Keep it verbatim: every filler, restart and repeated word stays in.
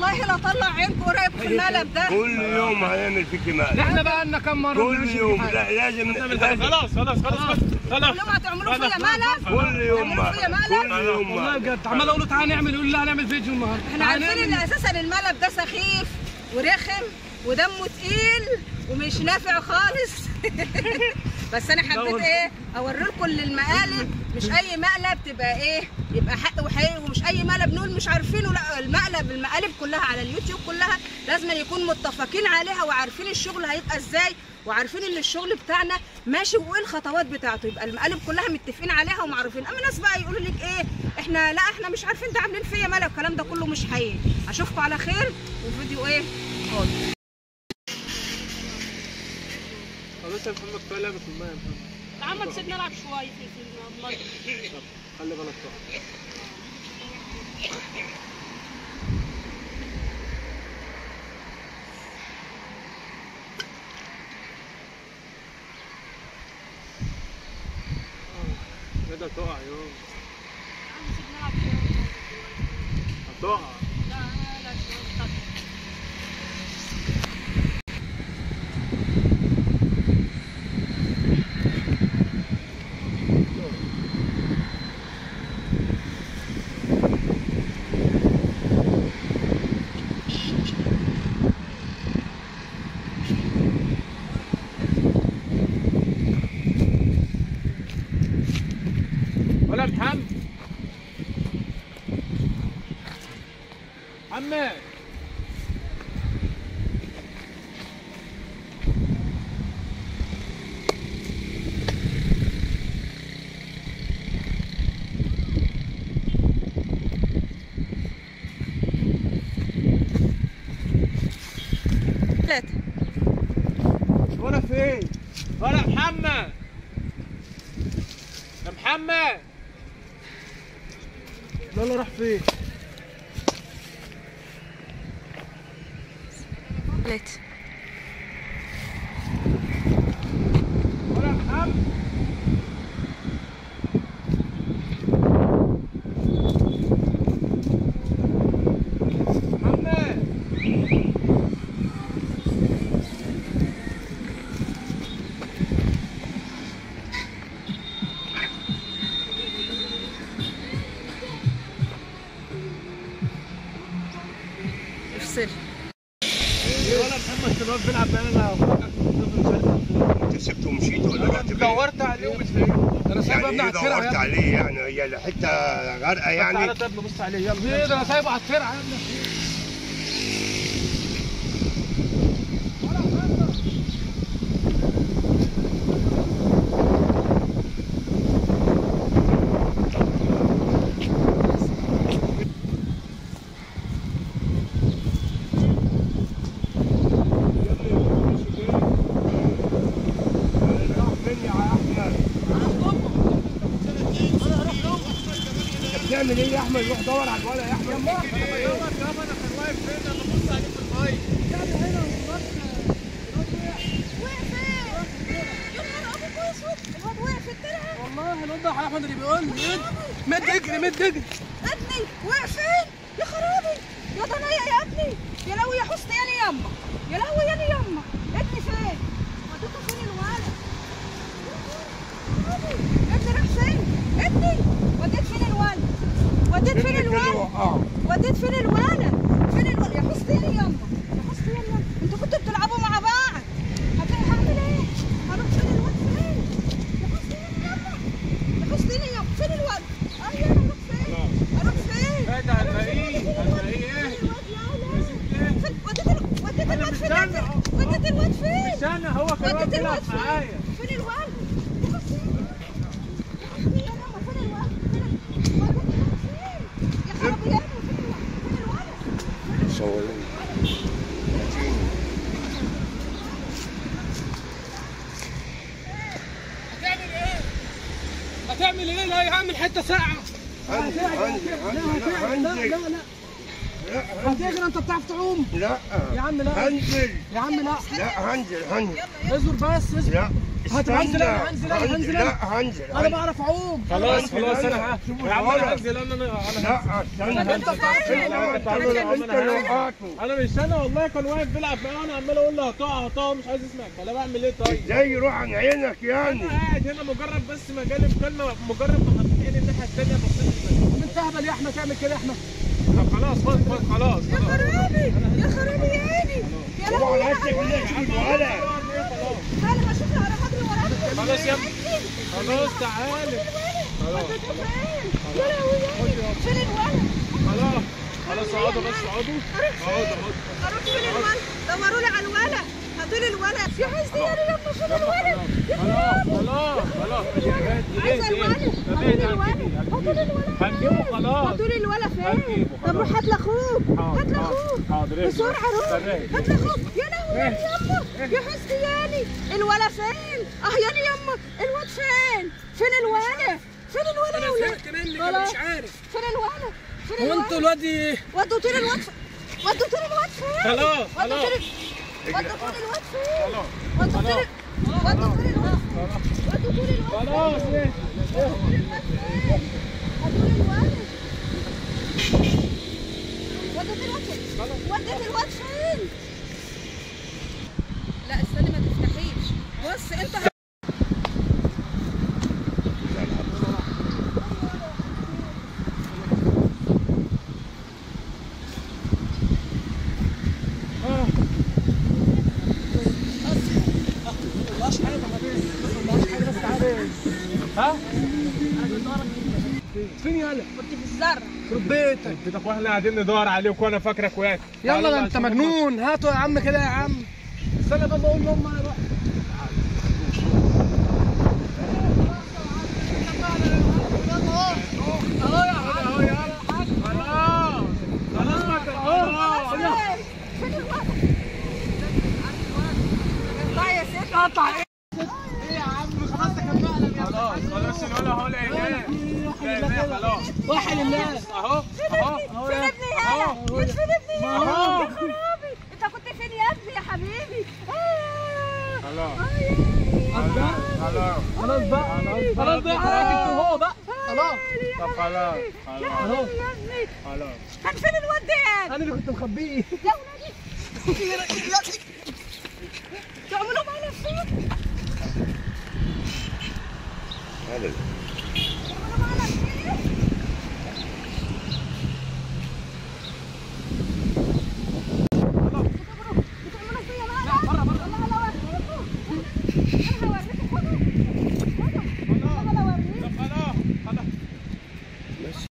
والله لا طلع عينكم قريب في المقلب ده. كل يوم هنعمل فيك مقلب. احنا بقى لنا كام مره كل يوم. لا لازم خلاص خلاص خلاص خلاص. كل يوم هتعملوا فيا مقلب؟ كل يوم مقلب. كل يوم والله بجد عمال اقول له تعالى نعمل، يقول لي لا هنعمل فيديو النهارده. احنا عارفين ان اساسا المقلب ده سخيف ورخم ودمه تقيل ومش نافع خالص. بس انا حبيت ايه اوري لكم المقالب، مش اي مقلب تبقى ايه يبقى حق وحقيقي، ومش اي مقلب نقول مش عارفينه. لا، المقلب المقالب كلها على اليوتيوب كلها لازم يكون متفقين عليها وعارفين الشغل هيبقى ازاي، وعارفين ان الشغل بتاعنا ماشي وايه الخطوات بتاعته. يبقى المقالب كلها متفقين عليها ومعروفين. اما الناس بقى يقولوا لك ايه احنا لا احنا مش عارفين ده عاملين فيا مقلب، الكلام ده كله مش حقيقي. اشوفكم على خير وفيديو ايه خالص. خلاص يا محمد كفايه لعبه في المايه يا محمد. تعال ما تسيبني العب شويه في الميه. طب خلي بالك بقى. كده تقع يوم. تعال سيبني العب شويه. هتقع. لا لا شويه. ولا محمد محمد ثلاثة. ولا فين؟ ولا محمد يا محمد. لا لا راح فين؟ ثلاثة. ولا محمد. محمد افصل. ولا محمد شباب بيلعب بينا. انت سبته ومشيت ولا رحت فين؟ دورت عليه ومش لاقيه. انا سايبه ابني على يعني الترعه. دورت عليه يعني هي حته غرقه يعني. تعالى طيب نبص عليه يلا. ايه ده انا سايبه على الترعه يا ابني. بتعمل ايه يا احمد؟ روح دور على الولد يا احمد. يا ماما بدور يابا، انا كان واقف فين؟ انا ببص عليه في الميه. تعالى هنا والواد وقع فين؟ يا نهار ابيض واسود، الواد وقع في الترعه. والله الواد ده احمد اللي بيقول لي مد اجري مد اجري. ابني وقع فين؟ يا خرابي يا ضنايا يا ابني، يا لهوي يا حسني يا يما، يا لهوي يا يما، ابني فين؟ وديته فين الولد؟ ابني راح فين؟ ابني وديت فين الولد؟ وديت فين الولد؟ وديت فين الولد؟ فين الولد؟ يا حسني يا يما، يا حسني يا يما، انتوا كنتوا بتلعبوا مع بعض. هعمل ايه؟ هروح فين الولد فين؟ يا حسني يا يما، يا حسني يا يما، فين الولد؟ ايوه انا اروح فين؟ اروح فين؟ ايه ده هنلاقيه هنلاقيه ايه؟ وديت وديت الواد فين؟ وديت الواد فين؟ مش انا، هو كان واقف بيلعب معايا. فين الولد؟ يا حسني يا يما، فين الولد؟ فين الولد؟ يا خرابي يا ابني، فين الولد؟ فين الولد؟ صوروني. هتعمل ايه؟ هتعمل ايه؟ لا يا عم حته ساعه. هنزل هنزل لا لا لا هتجري. انت بتعرف تعوم؟ لا يا عم لا هنزل يا عم لا لا هنزل هنزل اصبر بس اصبر. لا هنزل انا هنزل انا هنزل انا لا هنزل انا بعرف اعوم. خلاص خلاص انا يا عم انا هنزل انا انا لا استنى انا مش انا والله كان واقف بيلعب معايا وانا عمال اقول له هتقع هتقع مش عايز يسمع الكلام. اعمل ايه طيب؟ ازاي يروح عن عينك يعني؟ انا قاعد هنا مجرد بس ما جالي مكالمه مجرد ما حطيت عيني الناحيه الثانيه بصيت انت اهبل يا احمد تعمل كده يا احمد. طب خلاص خلاص خلاص يا خرابي يا خرابي يا عيني يا لهوي يا تعالى ما اشوف على حضري وراك. خلاص يا ابني خلاص تعالى خلاص يا لهوي يا فين الولد؟ خلاص خلاص اقعدوا بس اقعدوا اقعدوا اقعدوا. اروح فين الولد؟ دوروا لي على الولد هاتوا لي الولد يا حسني يا لما فين الولد؟ خلاص خلاص خلاص عايزه الولد هاتوا لي الولد هاتوا لي الولد هنجيبه خلاص. هاتوا لي الولد فين؟ طب روح هات لاخوك هات لاخوك بسرعه روح هات لاخوك. يا لهوي يا يما يا حسنياني الولد فين؟ اه ياني يما الواد فين؟ فين الولد؟ فين الولد يا ولاد؟ انا مش عارف. فين الولد؟ فين هو الولد؟ انتوا الواد ايه؟ ودوا طول الواد ودوا طول الواد فين؟ خلاص ودوا خلاص طول ودوا طول الواد فين؟ خلاص ودوا طول ودوا طول الواد ودوا طول الواد خلاص ايه ودوا طول الواد فين؟ ودوا الواد ودوا طول الواد فين؟ وديت الواد فين؟ لا استني ما تفتحيش. بص انت ها؟ فين يالا؟ كنت في الزرع. يخرب بيتك. بيتك واحنا قاعدين ندور عليك وانا فاكرك وقعت. يلا ده انت مجنون. هاتوا يا عم كده يا عم. استنى بقى بقول لهم انا بقى. اهو يا حاج اهو يلا خلاص خلاص ما تقطعش. فين الولد؟ اطلع يا ست اطلع ايه؟ ايه يا عم خلاص ده كان مقلب يا خلاص خلاص الولد اهو لقيناه لقيناه خلاص واحد الله. اهو اهو فين ابني هلا؟ مش فين ابني هلا؟ اهو. يا خرابي انت كنت فين يا ابني يا حبيبي؟ آه. خلاص آه يا ابني. خلاص خلاص بقى خلاص بقى حضرتك انت وهو بقى خلاص. طب خلاص يا خلاص حبيبي يا ابني خلاص كان فين الواد ده يعني؟ انا اللي كنت مخبيه. يا ولادي تعملوا معايا نفسكم؟ هذا